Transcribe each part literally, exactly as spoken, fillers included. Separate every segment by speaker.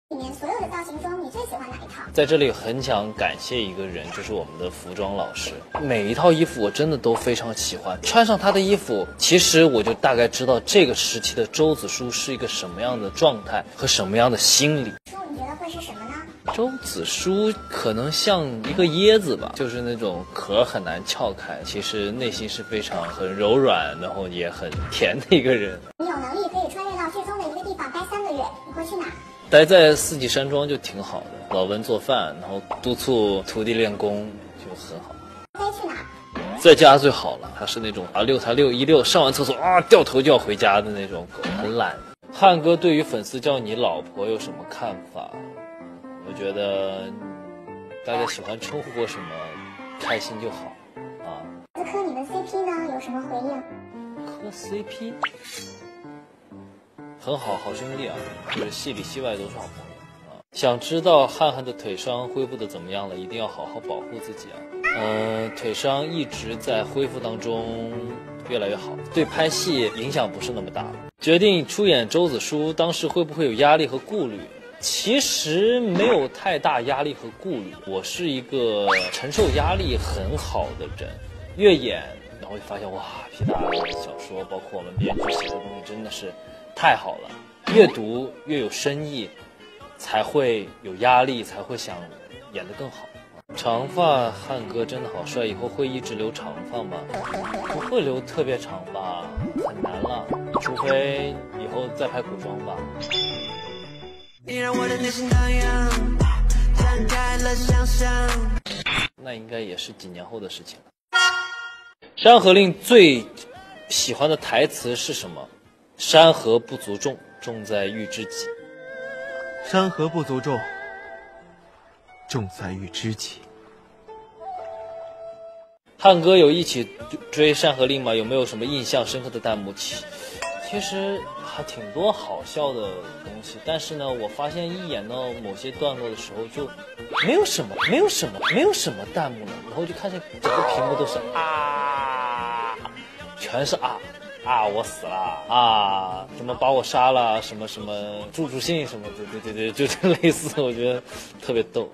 Speaker 1: 里面所有的造型中，你最喜欢哪一套？
Speaker 2: 在这里很想感谢一个人，就是我们的服装老师。每一套衣服我真的都非常喜欢，穿上他的衣服，其实我就大概知道这个时期的周子舒是一个什么样的状态和什么样的心理。
Speaker 1: 书你觉得会是什么呢？
Speaker 2: 周子舒可能像一个椰子吧，就是那种壳很难撬开，其实内心是非常很柔软，然后也很甜的一个人。
Speaker 1: 你有能力可以穿越到剧中的一个地方待三个月，你会去哪？
Speaker 2: 待在四季山庄就挺好的，老温做饭，然后督促徒弟练功，就很好。
Speaker 1: 该去哪？
Speaker 2: 在家最好了，他是那种啊六他六一六上完厕所啊掉头就要回家的那种狗，很懒。汉哥对于粉丝叫你老婆有什么看法？我觉得大家喜欢称呼我什么，开心就好啊。
Speaker 1: 自磕你们 C P 呢有什么回应？
Speaker 2: 磕 C P 很好，好兄弟啊，就是戏里戏外都是好朋友啊。想知道汉汉的腿伤恢复的怎么样了，一定要好好保护自己啊。嗯、呃，腿伤一直在恢复当中，越来越好，对拍戏影响不是那么大。决定出演周子舒，当时会不会有压力和顾虑？其实没有太大压力和顾虑，我是一个承受压力很好的人。越演，然后就发现哇，皮大小说，包括我们编剧写的东西真的是太好了，越读越有深意，才会有压力，才会想演得更好。长发汉哥真的好帅，以后会一直留长发吗？不会留特别长吧，很难了，除非以后再拍古装吧。你让我的内心荡漾，展开了想象。那应该也是几年后的事情了。山河令最喜欢的台词是什么？山河不足重，重在遇知己。
Speaker 3: 山河不足重，重在遇知己。
Speaker 2: 汉哥有一起追山河令吗？有没有什么印象深刻的弹幕？其其实还挺多好笑的东西，但是呢，我发现一演到某些段落的时候，就没有什么，没有什么，没有什么弹幕了，然后就看见整个屏幕都是啊，全是啊。啊，我死了啊！什么把我杀了？什么什么助助兴什么的，对对对，就这类似，我觉得特别逗。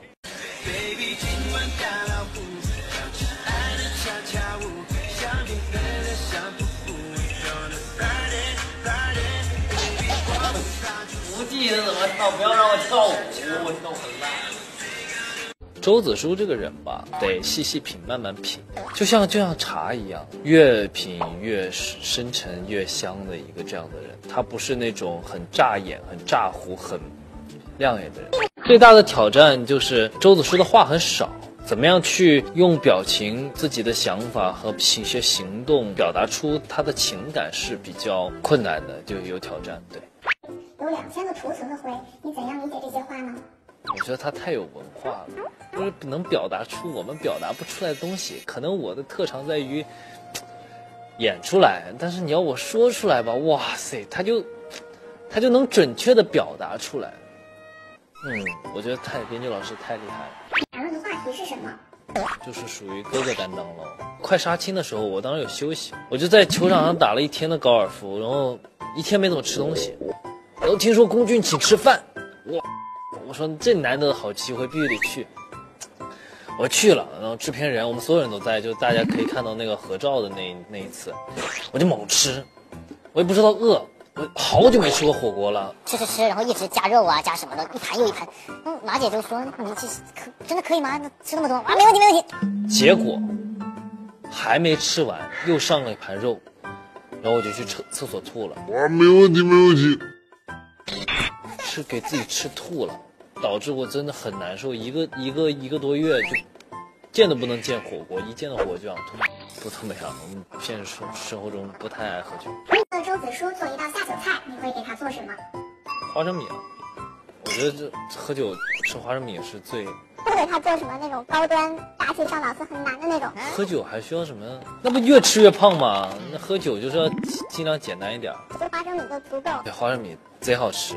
Speaker 2: 不记得怎么跳，不要让我跳舞，我跳很烂。周子舒这个人吧，得细细品，慢慢品，就像就像茶一样，越品越深沉越香的一个这样的人。他不是那种很炸眼、很炸糊、很亮眼的人。最大的挑战就是周子舒的话很少，怎么样去用表情、自己的想法和一些行动表达出他的情感是比较困难的，就有挑战。对，
Speaker 1: 有两千个图存的灰，你怎样理解这些话呢？
Speaker 2: 我觉得他太有文化了，就是能表达出我们表达不出来的东西。可能我的特长在于演出来，但是你要我说出来吧，哇塞，他就他就能准确的表达出来。嗯，我觉得太编剧老师太厉害了。
Speaker 1: 谈论的话题是什么？
Speaker 2: 就是属于哥哥担当喽。快杀青的时候，我当时有休息，我就在球场上打了一天的高尔夫，然后一天没怎么吃东西。然后听说龚俊请吃饭，哇！我说这难得的好机会必须得去，我去了，然后制片人我们所有人都在，就大家可以看到那个合照的那那一次，我就猛吃，我也不知道饿，我好久没吃过火锅了，
Speaker 4: 吃吃吃，然后一直加肉啊加什么的，一盘又一盘。嗯，马姐就说你这可真的可以吗？吃那么多啊？没问题没问题。
Speaker 2: 结果还没吃完，又上了一盘肉，然后我就去厕厕所吐了。
Speaker 5: 啊，没问题没问题。
Speaker 2: 是给自己吃吐了。导致我真的很难受，一个一个一个多月就见都不能见火锅，一见到火就想吐。不怎么样，我们现实生生活中不太爱喝酒。
Speaker 1: 让周子舒做一道下酒菜，你会给他做什么？
Speaker 2: 花生米啊，我觉得这喝酒吃花生米是最。
Speaker 1: 不给他做什么那种高端打起上脑子很难的那种。
Speaker 2: 喝酒还需要什么？那不越吃越胖吗？那喝酒就是要尽量简单一点。
Speaker 1: 吃花生米就足够。
Speaker 2: 对，花生米贼好吃。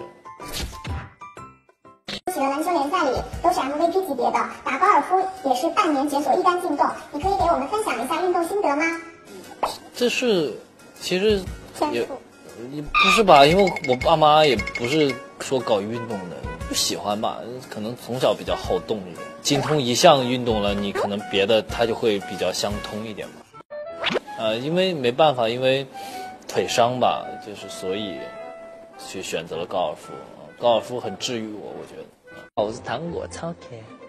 Speaker 1: 企鹅篮球联赛里都是 M V P 级别的，打高尔夫也是半年解锁一杆进洞。你可以给我们分享一下运动心得吗？
Speaker 2: 这是其实也也不是吧，因为我爸妈也不是说搞运动的。 不喜欢吧，可能从小比较好动一点，精通一项运动了，你可能别的它就会比较相通一点吧。呃，因为没办法，因为腿伤吧，就是所以去选择了高尔夫。高尔夫很治愈我，我觉得。
Speaker 5: 我是糖果超甜。